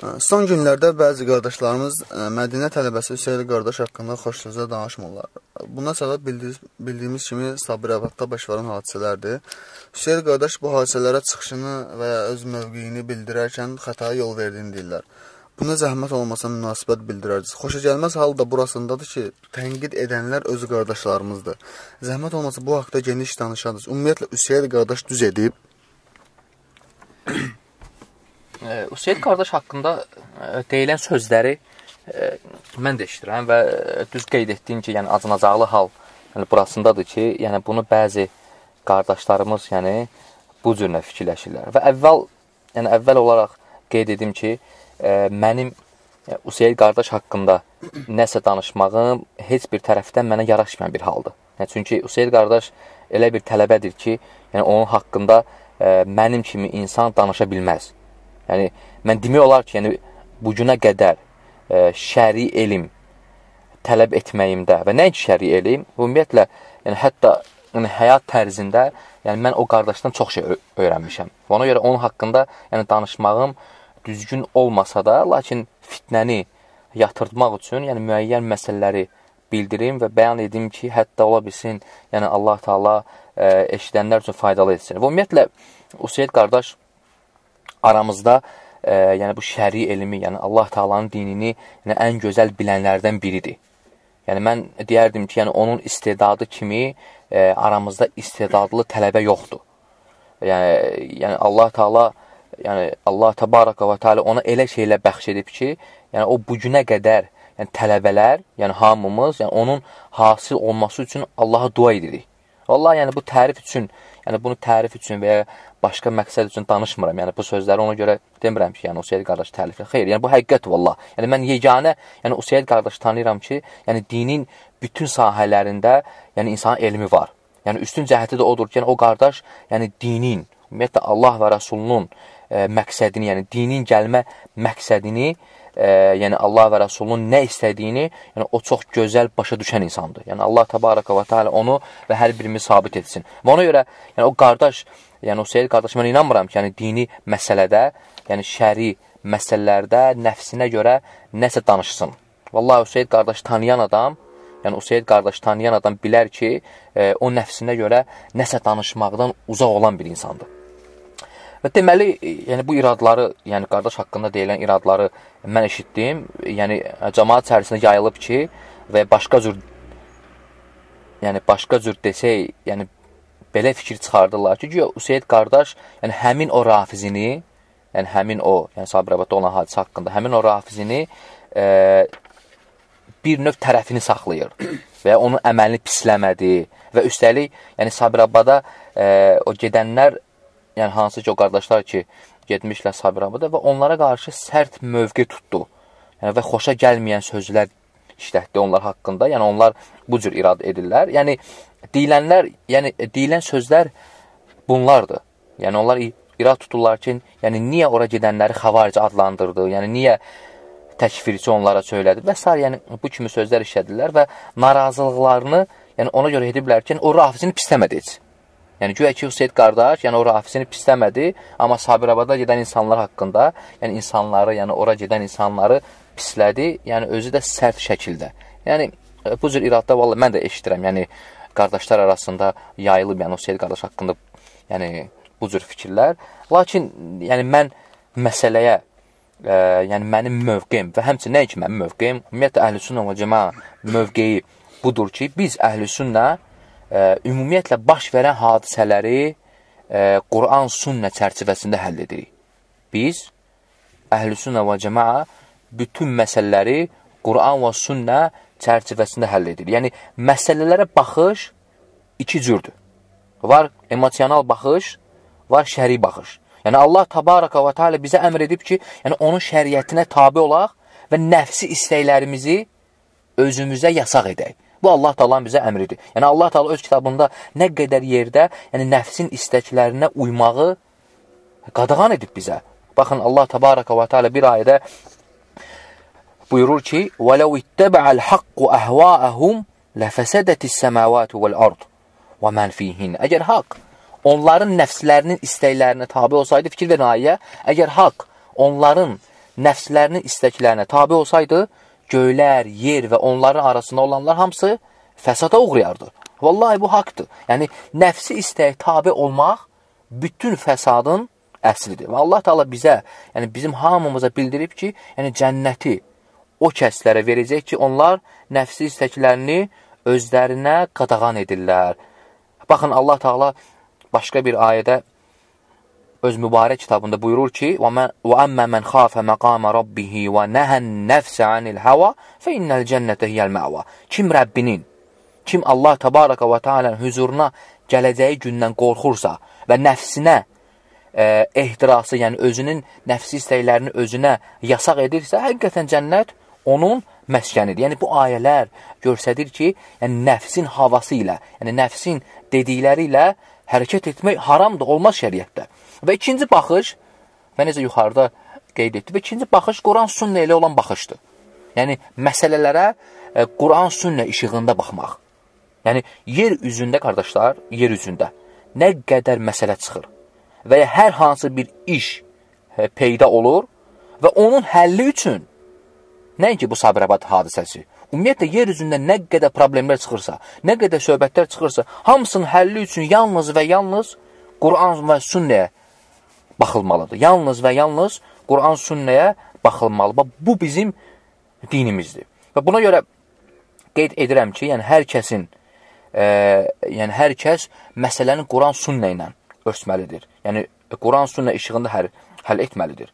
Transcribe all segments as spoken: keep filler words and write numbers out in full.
Son günlərdə bəzi qardaşlarımız Mədinə tələbəsi Hüseyli qardaş haqqında xoş sözlə danışmırlar. Buna səbəb bildiyimiz, bildiyimiz kimi Sabirabadda baş verən hadisələrdir. Hüseyli qardaş bu hadisələrə çıxışını və ya öz mövqeyini bildirərkən xətaya yol verdiyini deyirlər. Buna zəhmət olmasa münasibət bildirərdiniz. Xoşagəlməz hal da burasındadır ki, tənqid edənlər özü qardaşlarımızdır. Zəhmət olmasa bu haqda geniş danışardınız. Ümumiyyətlə Hüseyli qardaş düz edib. Hüseyd qardaş haqqında deyilən sözləri mən də eşidirəm və düz qeyd etdiyim ki, yəni acınacaqlı hal yəni burasındadır ki, yəni bunu bəzi qardaşlarımız yəni bu cürlə fikirləşirlər. Və əvvəl yəni əvvəl olaraq qeyd edim ki, mənim Hüseyd qardaş haqqında nəsə danışmağım heç bir tərəfdən mənə yaraşmayan bir haldır. Yəni çünki Hüseyd qardaş elə bir tələbədir ki, yəni onun haqqında mənim kimi insan danışa bilməz. Yəni, mən demək olar ki, yəni, bu günə qədər e, şəri elm tələb etməyimdə və nəinki şəri elm, ümumiyyətlə, yəni, hətta yəni, həyat tərzində yəni, mən o qardaşdan çox şey öyrənmişəm. Ona görə onun haqqında yəni, danışmağım düzgün olmasa da, lakin fitnəni yatırtmaq üçün yəni, müəyyən məsələləri bildirim və bəyan edim ki, hətta ola bilsin, yəni, Allah Taala e, eşidənlər üçün faydalı etsin. Və ümumiyyətlə, Hüseyd qardaş aramızda e, yəni bu şəri elmi, yəni Allah Taala'nın dinini yəni, ən gözəl bilənlərdən biridir. Yəni mən deyərdim ki, yəni onun istedadı kimi e, aramızda istedadlı tələbə yoxdur. Yəni, yəni Allah Taala, yəni Allah Təbaraka və Teala ona elə şeylə bəxş edib ki, yəni o bu günə qədər yəni tələbələr, yəni hamımız, yəni onun hasil olması üçün Allaha dua edirik. Vallahi yəni bu tərif üçün, yəni bunu tərif üçün və ya başqa məqsəd üçün danışmıram. Yəni bu sözləri ona görə demirəm ki, yəni Hüseyd qardaş təliflə. Xeyr, yəni bu həqiqətdir vallah. Yəni mən yeganə, yəni Hüseyd qardaş tanıyıram ki, yəni dinin bütün sahələrində, yəni insanın elmi var. Yəni üstün cəhəti də odur ki, yəni o qardaş, yəni dinin, ümumiyyətlə Allah və Rəsulunun e, məqsədini, yəni dinin gəlmə məqsədini, e, yəni Allah və Rəsulunun nə istədiyini, yəni o çox gözəl başa düşən insandır. Yəni Allah Təbaraka və Teala onu və hər birimiz sabit etsin. Və ona görə, yəni o qardaş, yəni Hüseyd qardaş, mən inanmıram ki, yəni dini məsələdə, yəni şəri məsələlərdə nəfsinə görə nəsə danışsın. Vallahi Hüseyd qardaş tanıyan adam, yəni Hüseyd qardaş tanıyan adam bilər ki, e, o nəfsinə görə nəsə danışmaqdan uzaq olan bir insandır. Və deməli, yəni bu iradları, yəni qardaş haqqında deyilən iradları mən eşitdim. Yəni cəmaət içərisində yayılıb ki, və başqa cür yəni başqa cür desək, yəni belə fikir çıxardırlar ki, güya Hüseyd qardaş, yəni həmin o rafizini, yəni həmin o, yəni Sabirabadda olan hadisə haqqında, həmin o rafizini e, bir növ tərəfini saxlayır və onun əməlini pisləmədi və üstəlik, yəni Sabirabada e, o gedənlər, yəni hansı ki o qardaşlar ki, getmişlər Sabirabada və onlara qarşı sərt mövqe tutdu. Yəni və xoşa gəlməyən sözlər işlətdi onlar haqqında. Yəni onlar bu cür irad edirlər. Yəni deyilənlər, yəni deyilən sözlər bunlardır. Yəni onlar irad tuturlar ki, yəni niyə ora gedənləri xavarici adlandırdı? Yəni niyə təkfirçi onlara söylədi? Və s. yəni bu kimi sözlər işlədirlər və narazılıqlarını yəni ona görə ediblər ki, o rafizini pisləmədi heç. Yəni güya ki, Hüseyd qardaş, yəni o rafisini pisləmədi, amma Sabirabada gedən insanlar haqqında, yəni insanları, yəni ora gedən insanları pislədi, yəni özü də sərt şəkildə. Yəni bu cür iradda vallahi mən də eşidirəm, yəni qardaşlar arasında yayılıb, yəni Hüseyd qardaş haqqında, yəni bu cür fikirlər. Lakin yəni mən məsələyə, e, yəni mənim mövqeyim və həmçinin nə ki mənim mövqeyim, ümumiyyətlə Əhlüsünnə və Cəmaə mövqeyi budur ki, biz Əhlüsünnə Ə, ümumiyyətlə baş verən hadisələri ə, Quran, sünnə çərçivəsində həll edirik. Biz, Əhlüsünnə və Cəmaə bütün məsələləri Quran və sünnə çərçivəsində həll edirik. Yəni, məsələlərə baxış iki cürdür. Var emosional baxış, var şəri baxış. Yəni, Allah Təbaraka və Teala bizə əmr edib ki, yəni onun şəriətinə tabi olaq və nəfsi istəklərimizi özümüzə yasaq edək. Bu Allah Taala'nın bizə əmridir. Yəni Allah Taala öz kitabında nə qədər yerdə, yəni nəfsin istəklərinə uymağı qadağan edib bizə. Baxın Allah Təbaraka və Teala bir ayədə buyurur ki: "Və ləv ittəba'al haqqu ahva'ahum lafasadatis semawati vel ard və men fihin." Əgər haqq onların nəfslərinin istəklərinə tabe olsaydı, fikir verin ayəyə, əgər haqq onların nəfslərinin istəklərinə tabi olsaydı, göylər, yer və onların arasında olanlar hamısı fəsada uğrayardı. Vallahi bu haqdır. Yəni, nəfsi istəyə tabi olmaq bütün fəsadın əslidir. Və Allah Teala bizə, yəni bizim hamımıza bildirib ki, yəni cənnəti o kəslərə verəcək ki, onlar nəfsi istəklərini özlərinə qadağan edirlər. Baxın, Allah Teala başqa bir ayədə öz mübarək kitabında buyurur ki, وَأَمَّا مَنْ خَافَ مَقَامَ رَبِّهِ وَنَهَا النَّفْسَ عَنِ الْهَوَى فَإِنَّ الْجَنَّةَ هِيَ الْمَأْوَى. Kim Rəbbinin, kim Allah Təbaraka və Teala'nın huzuruna gələcəyi gündən qorxursa və nəfsinə e, ehtirası, yəni özünün nəfsi istəklərini özünə yasaq edirsə, həqiqətən cənnət onun məskənidir. Yəni, bu ayələr göstərir ki, yəni, nəfsin havası ilə, yəni nəfsin dedikləri ilə hərəkət etmək haramdır, olmaz şəriətdə. Və ikinci baxış, və necə yuxarıda qeyd etdi, və ikinci baxış Quran sünnə ilə olan baxışdır. Yəni, məsələlərə e, Quran sünnə işığında baxmaq. Yəni, yer üzündə, qardaşlar, yer üzündə nə qədər məsələ çıxır və ya hər hansı bir iş e, peyda olur və onun həlli üçün, nəinki bu Sabirabad hadisəsi, ümumiyyətlə, yer üzündə nə qədər problemlər çıxırsa, nə qədər söhbətlər çıxırsa, hamısının həlli üçün yalnız və yalnız Quran və sünnəyə baxılmalıdır. Yalnız və yalnız Quran sünnəyə baxılmalıdır. Bu bizim dinimizdir. Və buna görə qeyd edirəm ki, yəni hər kəsin, e, yəni hər kəs məsələni Quran sünnə ilə ölçməlidir. Yəni Quran sünnə işığında hər, həll etməlidir.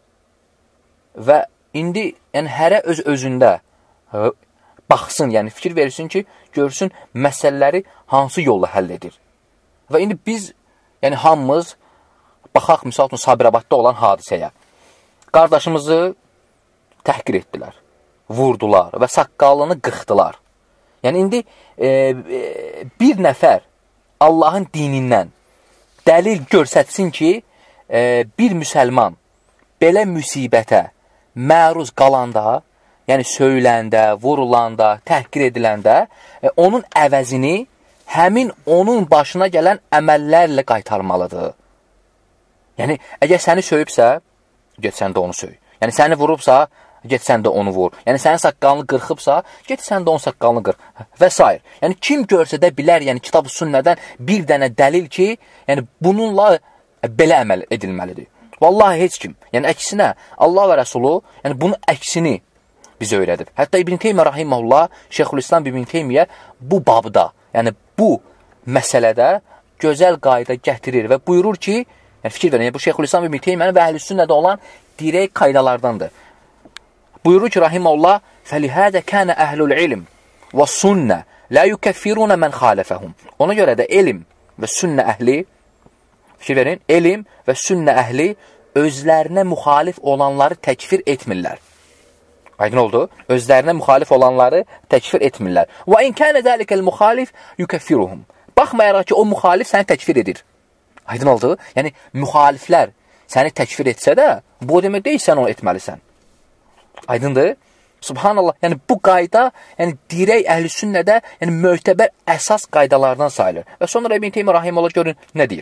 Və indi yəni hərə öz özündə e, baxsın, yəni fikir versin ki, görsün məsələləri hansı yolla həll edir. Və indi biz, yəni hamımız baxaq, misal üçün, Sabirabadda olan hadisəyə. Qardaşımızı təhqir etdilər, vurdular və saqqalını qıxdılar. Yəni, indi e, e, bir nəfər Allahın dinindən dəlil görsətsin ki, e, bir müsəlman belə müsibətə məruz qalanda, yəni söyləndə, vurulanda, təhqir ediləndə, e, onun əvəzini həmin onun başına gələn əməllərlə qaytarmalıdır. Yəni, əgər səni söyübsə, get sən də onu söy. Yəni, səni vurubsa, get sən də onu vur. Yəni, sənin saqqalını qırxıbsa, get sən də onun saqqalını qırx. Və s. Yəni, kim görsə də bilər, yəni kitab-ı sünnədən bir dənə dəlil ki, yəni bununla belə əməl edilməlidir. Vallahi heç kim. Yəni, əksinə, Allah və Rəsulu, yəni bunun əksini bizə öyrədib. Hətta İbn Teymiyyə rahimehullah, Şeyxülislam İbn Teymiyyə bu babda, yəni bu məsələdə gözəl qayda gətirir və buyurur ki, yəni fikir verin, yəni, bu Şeyxülislam İbn Teymiyənin və Əhl-i Sünnədə olan dirək qaydalardandır. Buyurur ki, rahimehullah, فَلِهَذَا كَانَ أَهْلُ الْعِلْمِ وَالسُنَّةِ لَا يُكَفِّرُونَ مَنْ خَالَفَهُمْ. Ona görə də elm və sünnə əhli, fikir verin, elm və sünnə əhli özlərinə müxalif olanları təkfir etmirlər. Aydın oldu? Özlərinə müxalif olanları təkfir etmirlər. وَاِنْ كَانَ ذَٰلِكَ الْمُخَالِفِ يُكَفِّرُهُمْ. Baxmayaraq ki, o müxalif səni təkfir edir. Aydın oldu? Yəni, müxaliflər səni təkfir etsə də, bu demək deyil, sən onu etməlisən. Aydındır? Subhanallah, yəni bu qayda, yəni dirək əhl-i sünnədə, yəni möhtəbər əsas qaydalardan sayılır. Və sonra İbn Teymiyyə rahimehullah görün nə deyir?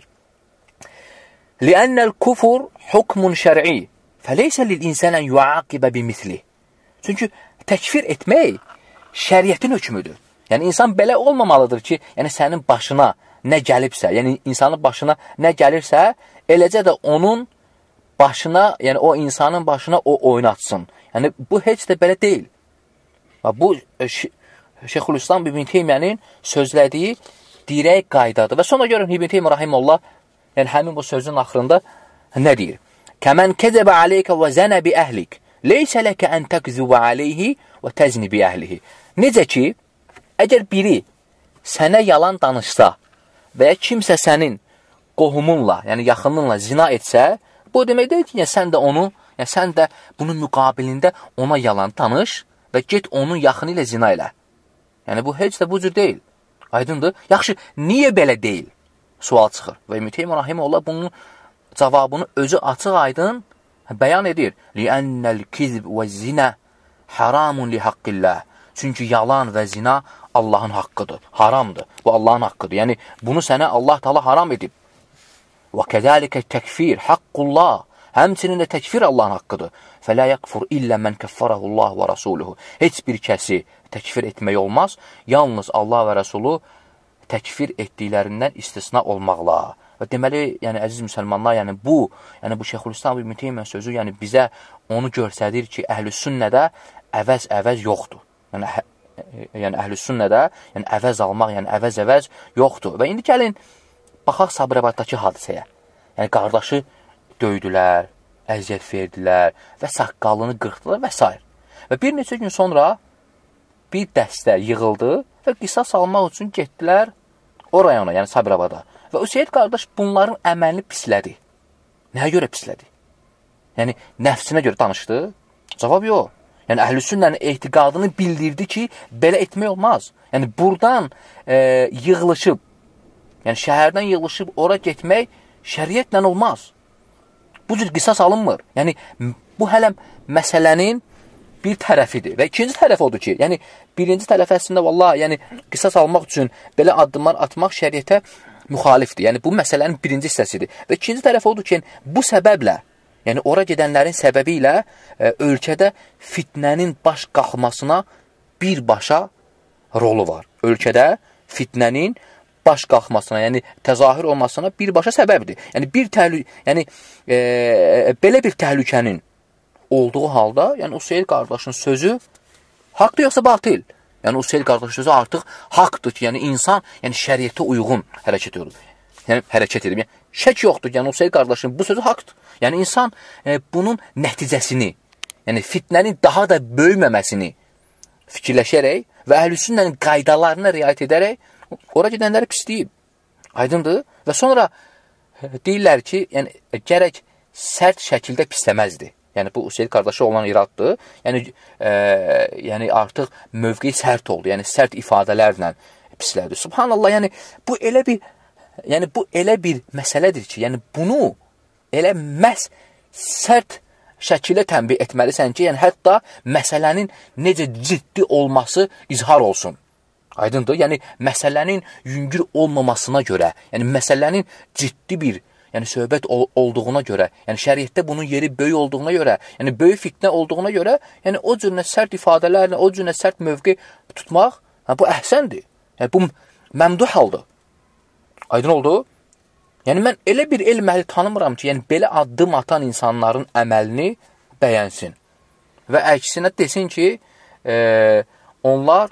لِأَنَّ الْكُفُرْ حُكْمٌ شَرْعِي فَلَيْسَ لِلْإِنسَانَ أَنْ يُعَاقِبَ بِمِثْلِهِ. Çünki təkfir etmək şəriətin hökmüdür. Yəni insan belə olmamalıdır ki, yəni sənin başına nə gəlibsə, yəni insanın başına nə gəlirsə, eləcə də onun başına, yəni o insanın başına o oynatsın. Yəni bu heç də belə deyil. Bu Şeyxülislam İbn Teymiyənin sözlədiyi dirək qaydadır. Və sonra görün İbn Teymiyyə rahimehullah, yəni həmin bu sözün axırında nə deyir? Kəmən kəzəbə aleykə və zənə bi əhlik, leysə ləkə ən təkzübə aleyhi və təzni bi əhlihi. Necə ki, əgər biri sənə yalan danışsa və ya kimsə sənin qohumunla, yəni yaxınınla zina etsə, bu demək deyil ki, yəni sən də onu, yəni sən də bunun müqabilində ona yalan danış və get onun yaxını ilə zina elə. Yəni bu heç də bu cür deyil. Aydındır? Yaxşı, niyə belə deyil? Sual çıxır. Və İbn Teymiyyə rahimehullah bunun cavabını özü açıq aydın bəyan edir. Li'annal kizb və zina haramun li haqqillah. Çünki yalan və zina Allahın haqqıdır, haramdır. Bu Allahın haqqıdır. Yəni bunu sənə Allah Teala haram edib. Və kəzəlikə təkfir haqqullah. Həmçinin də təkfir Allahın haqqıdır. Fələ yəkfur illə mən kəffərəhullah və rasuluhu. Heç bir kəsi təkfir etmək olmaz. Yalnız Allah və Rəsulu təkfir etdiklərindən istisna olmaqla. Və deməli, yəni əziz müsəlmanlar, yəni bu, yəni bu Şeyxülislam İbn Teymiyyə sözü, yəni bizə onu göstərir ki, əhlüsünnədə əvəz-əvəz yoxdur. Yəni yəni əhlüsünnədə, yəni əvəz almaq, yəni əvəz-əvəz yoxdur. Və indi gəlin baxaq Sabirabadakı hadisəyə. Yəni qardaşı döydülər, əziyyət verdilər və saqqalını qırxdılar və s. Və bir neçə gün sonra bir dəstə yığıldı və qisas almaq üçün getdilər o rayona, yəni Sabirabada. Və Üseyd qardaş bunların əməlini pislədi. Nəyə görə pislədi? Yəni nəfsinə görə danışdı? Cavab yox. Yəni əhlüsünnənin etiqadını bildirdi ki, belə etmək olmaz. Yəni buradan e, yığılışıb, yəni şəhərdən yığılışıb ora getmək şəriətlə olmaz. Bu cür qisas alınmır. Yəni bu hələ məsələnin bir tərəfidir. Və ikinci tərəf odur ki, yəni birinci tərəf əslində vallahi, yəni qisas almaq üçün belə addımlar atmaq şəriətə müxalifdir. Yəni bu məsələnin birinci hissəsidir. Və ikinci tərəf odur ki, bu səbəblə, yəni ora gedənlərin səbəbi ilə e, ölkədə fitnənin baş qalxmasına birbaşa rolu var. Ölkədə fitnənin baş qalxmasına, yəni təzahür olmasına birbaşa səbəbdir. Yəni bir təhlük, yəni e, belə bir təhlükənin olduğu halda, yəni Üseyd qardaşın sözü haqdır yoxsa batil? Yəni Üseyd qardaşın sözü artıq haqdır ki, yəni insan, yəni şəriətə uyğun hərəkət edir. Yəni hərəkət edir. Yəni şək yoxdur. Yəni Üseyd qardaşın bu sözü haqdır. Yəni insan e, bunun nəticəsini, yəni fitnənin daha da böyüməməsini fikirləşərək və əhlüsünnənin qaydalarına riayət edərək ora gedənləri pisləyib. Aydındır? Və sonra e, deyirlər ki, yəni gərək sərt şəkildə pisləməzdi. Yəni bu Üseyd qardaşı olan iraddır. Yəni e, yəni artıq mövqeyi sərt oldu. Yəni sərt ifadələrlə pislədi. Subhanallah, yəni bu elə bir yəni bu elə bir məsələdir ki, yəni bunu elə məhz sərt şəkildə tənbih etməlisən ki, yəni hətta məsələnin necə ciddi olması izhar olsun. Aydındır? Yəni məsələnin yüngül olmamasına görə, yəni məsələnin ciddi bir, yəni söhbət ol olduğuna görə, yəni şəriətdə bunun yeri böyük olduğuna görə, yəni böyük fitnə olduğuna görə, yəni o cürlə sərt ifadələrlə, o cürlə sərt mövqe tutmaq, hə, bu əhsəndir. Yəni bu məmduh haldır. Aydın oldu? Yəni mən elə bir elm əhli tanımıram ki, yəni belə addım atan insanların əməlini bəyənsin. Və əksinə desin ki, e, onlar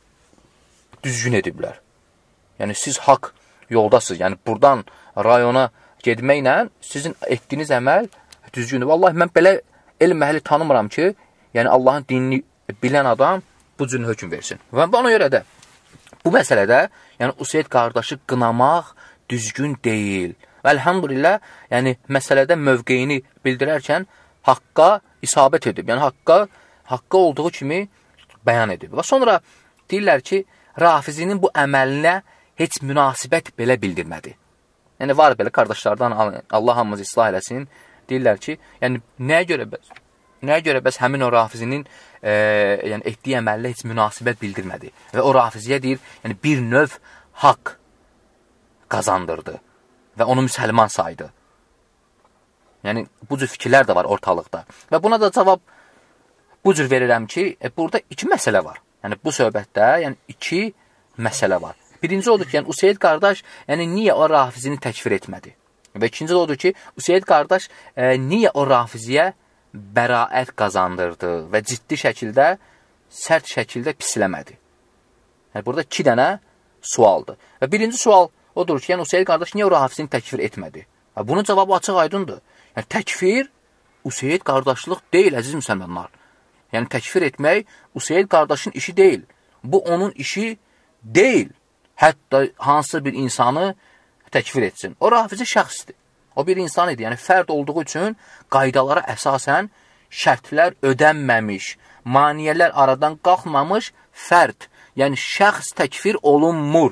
düzgün ediblər. Yəni siz haqq yoldasınız. Yəni buradan rayona getməklə sizin etdiyiniz əməl düzgündür. Vallahi mən belə elm əhli tanımıram ki, yəni Allahın dinini bilən adam bu cür hökm versin. Və ona görə də bu məsələdə, yəni Üseyd qardaşı qınamaq düzgün deyil. Və elhamdülillah, yəni məsələdə mövqeyini bildirərkən haqqa isabət edib. Yəni haqqa, haqqa olduğu kimi bəyan edib. Və sonra deyirlər ki, Rafizinin bu əməlinə heç münasibət belə bildirmədi. Yəni var belə qardaşlardan Allah hamımızı islah eləsin. Deyirlər ki, yəni nəyə görə bəs? Nəyə görə bəs həmin o Rafizinin e, yəni etdiyi əməllə heç münasibət bildirmədi? Və o Rafiziyə deyir, yəni bir növ haqq qazandırdı və onu müsəlman saydı. Yəni bu cür fikirlər də var ortalıqda. Və buna da cavab bu cür verirəm ki, e, burada iki məsələ var. Yəni bu söhbətdə yəni iki məsələ var. Birinci odur ki, yəni Üseyd qardaş yəni niyə o Rafizini təkfir etmədi? Və ikinci odur ki, Üseyd qardaş e, niyə o Rafiziyə bəraət qazandırdı və ciddi şəkildə, sərt şəkildə pisləmədi. Yəni, burada iki dənə sualdır. Və birinci sual odur ki, yəni Üseyd qardaş niyə o Rafizini təkfir etmədi? Və bunun cavabı açıq aydındır. Yəni, təkfir Üseyd qardaşlıq deyil, əziz müsəlmanlar. Yəni, təkfir etmək Üseyd qardaşın işi deyil. Bu, onun işi deyil. Hətta hansısa bir insanı təkfir etsin. O Rafizi şəxsdir. O bir insan idi. Yəni, fərd olduğu üçün qaydalara əsasən şərtlər ödənməmiş, maniyələr aradan qalxmamış fərd, yəni şəxs təkfir olunmur.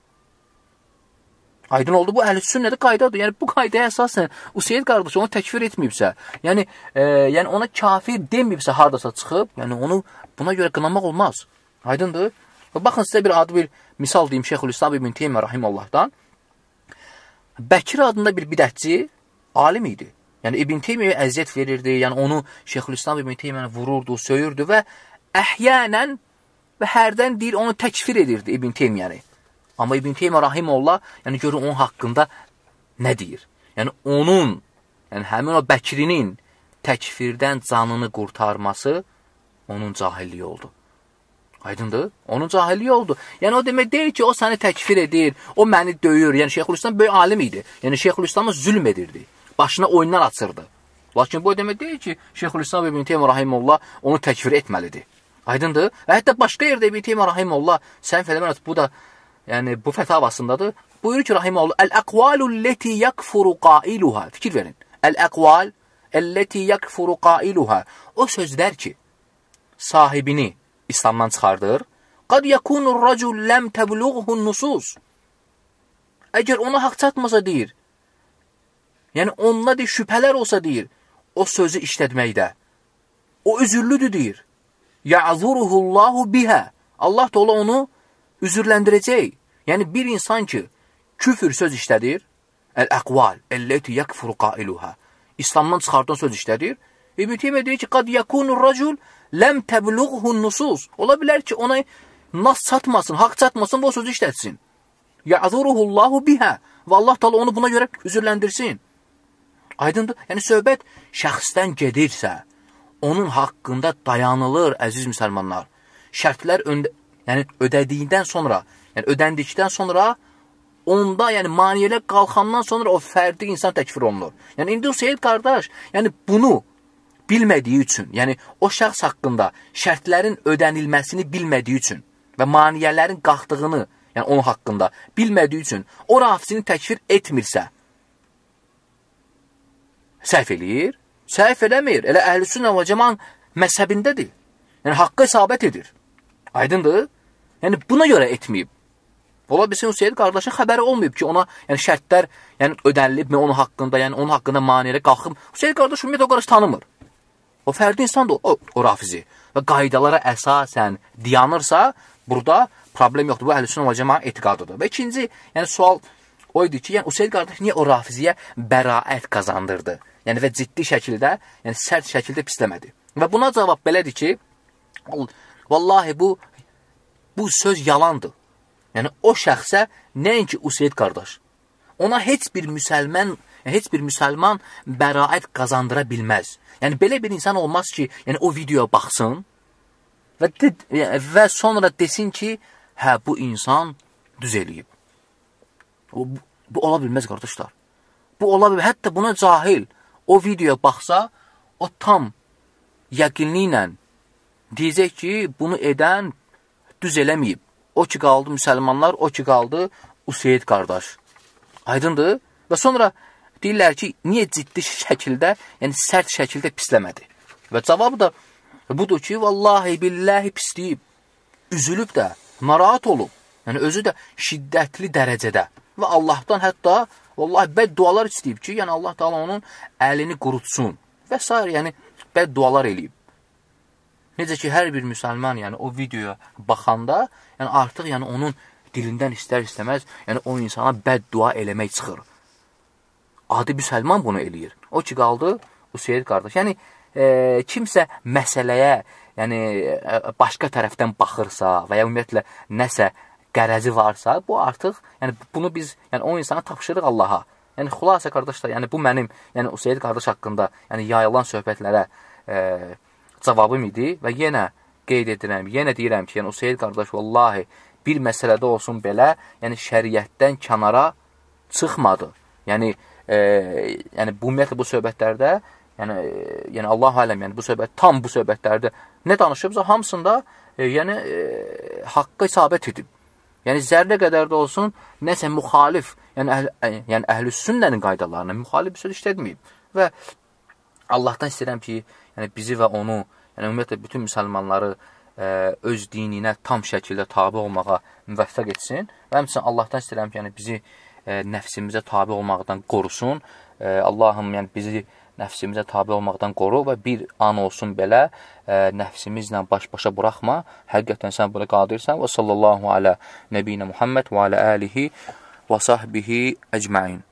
Aydın oldu, bu əhl-i-sünnədə qaydadır. Yəni, bu qaydaya əsasən Üseyd qardaş onu təkfir etməyibsə, yəni, e, yəni ona kafir deməyibsə, haradasa çıxıb, yəni onu buna görə qınamaq olmaz. Aydındır. Və baxın, sizə bir adı bir misal deyim Şeyxülislam İbn Teymiyyə rahiməllahdan. Bəkir adında bir bidətçi alim idi. Yəni İbn Teymiyyə əziyyət verirdi, yəni onu Şeyxülislam İbn Teymiyyə vururdu, söyürdü və əhyənən və hərdən deyir onu təkfir edirdi İbn Teymiyyəni. Amma İbn Teymiyyə rahimehullah, yəni görün onun haqqında nə deyir? Yəni onun, yəni həmin o Bəkrinin təkfirdən canını qurtarması onun cahilliyi oldu. Aydındır? Onun cahilliyi oldu. Yəni o demək deyil ki, o səni təkfir edir, o məni döyür. Yəni Şeyxülislam böyük alim idi. Yəni Şeyxülislam'a zülm edirdi. Başına oyunlar açırdı. Lakin bu demək deyil ki, Şeyxülislam İbn Teymiyyə rahimehullah onu təkfir etməlidir. Aydındır? Və hətta başqa yerdə İbn Teymiyyə rahimehullah, sən fələmən bu da yəni bu fətavasındadır. Buyurur ki, rahimehullah, "Əl-əqvalulleti yakfuru qailuha." Fikir verin. "Əl-əqval elleti yakfuru qailuha." O sözlər ki, sahibini İslamdan çıxardır. "Qad yakunur racul lam tabluğhu nusus." Əgər ona haqq çatmasa deyir, yəni onda deyir, şübhələr olsa deyir, o sözü işlətməkdə. O üzürlüdür deyir. Ya'zuruhullahu biha. Allah Teala onu üzürləndirəcək. Yəni bir insan ki, küfür söz işlədir, el-aqval elleti yakfuru qailuha. İslamdan çıxardan söz işlədir. İbn Teymiyyə deyir ki, qad yakunur racul lam tabluğhu nusus. Ola bilər ki, ona nas çatmasın, haqq çatmasın, o sözü işlətsin. Ya'zuruhullahu biha. Və Allah Teala onu buna görə üzürləndirsin. Aydındır? Yəni söhbət şəxsdən gedirsə, onun haqqında dayanılır, əziz müsəlmanlar. Şərtlər öndə, yəni ödədiyindən sonra, yəni ödəndikdən sonra onda, yəni maniyələr qalxandan sonra o fərdi insan təkfir olunur. Yəni indi o Seyid qardaş, yəni bunu bilmədiyi üçün, yəni o şəxs haqqında şərtlərin ödənilməsini bilmədiyi üçün və maniyələrin qalxdığını, yəni onun haqqında bilmədiyi üçün o rafizini təkfir etmirsə, səhv eləyir, səhv eləmir. Elə Əhlüsünnə və Cəmaət məzhəbindədir. Yəni haqqa isabət edir. Aydındır? Yəni buna görə etməyib. Ola bilsin o Seyid qardaşın xəbəri olmayıb ki, ona yəni şərtlər yəni ödənilib mi onun haqqında, yəni onun haqqında maniyələr qalxıb. O Seyid qardaş ümumiyyətlə o qardaş tanımır. O fərdi insandır o, o rafizi. Və qaydalara əsasən dayanırsa, burada problem yoxdur. Bu Əhlüsünnə və Cəmaət etiqadıdır. Və ikinci, yəni sual o idi ki, yəni o Seyid qardaş niyə o rafiziyə bəraət qazandırdı? Yəni və ciddi şəkildə, yəni sərt şəkildə pisləmədi. Və buna cavab belədir ki, vallahi bu bu söz yalandır. Yəni o şəxsə nəinki Useyd qardaş, ona heç bir müsəlman, heç bir müsəlman bəraət qazandıra bilməz. Yəni belə bir insan olmaz ki, yəni o videoya baxsın və və sonra desin ki, hə bu insan düz eləyib. Bu, bu ola bilməz qardaşlar. Bu ola bilməz. Hətta buna cahil o videoya baxsa, o tam yəqinliklə deyəcək ki, bunu edən düz eləməyib. O ki qaldı müsəlmanlar, o ki qaldı Useyd qardaş. Aydındır? Və sonra deyirlər ki, niyə ciddi şəkildə, yəni sərt şəkildə pisləmədi? Və cavabı da budur ki, vallahi billahi pisləyib, üzülüb də, narahat olub. Yəni özü də şiddətli dərəcədə. Və Allahdan hətta vallahi bəddualar istəyib ki, yəni Allah Taala onun əlini qurutsun və s. yəni bəddualar eləyib. Necə ki, hər bir müsəlman yəni o videoya baxanda, yəni artıq yəni onun dilindən istər-istəməz, yəni o insana bəddua eləmək çıxır. Adi müsəlman bunu eləyir. O ki qaldı Useyd qardaş. Yəni e, kimsə məsələyə, yəni e, başqa tərəfdən baxırsa və ya ümumiyyətlə nəsə qərəzi varsa, bu artıq, yəni bunu biz, yəni o insana tapşırıq Allaha. Yəni xülasə qardaşlar, yəni bu mənim, yəni Useyd qardaş haqqında, yəni yayılan söhbətlərə e, cavabım idi və yenə qeyd edirəm, yenə deyirəm ki, yəni Useyd qardaş vallahi bir məsələdə olsun belə, yəni şəriətdən kənara çıxmadı. Yəni e, yəni bu ümumiyyətlə bu söhbətlərdə, yəni e, yəni Allah aləm, yəni bu söhbət tam bu söhbətlərdə nə danışıbsa hamısında e, yəni e, haqqa isabət edib. Yəni zərrə qədər də olsun nəsə müxalif, yəni əhl yəni Əhlüsünnənin qaydalarına müxalif bir söz işlətməyib. Və Allahdan istəyirəm ki, yəni bizi və onu, yəni ümumiyyətlə bütün müsəlmanları ə, öz dininə tam şəkildə tabe olmağa müvəffəq etsin. Və həmçinin Allahdan istəyirəm ki, yəni bizi ə, nəfsimizə tabe olmaqdan qorusun. Ə, Allahım, yəni bizi nəfsimizə tabe olmaqdan qoru və bir an olsun belə ə, nəfsimizlə baş-başa buraxma. Həqiqətən sən buna qadirsən. Və sallallahu alə nəbiyyə Muhammed və alə alihi və sahbihi əcməin.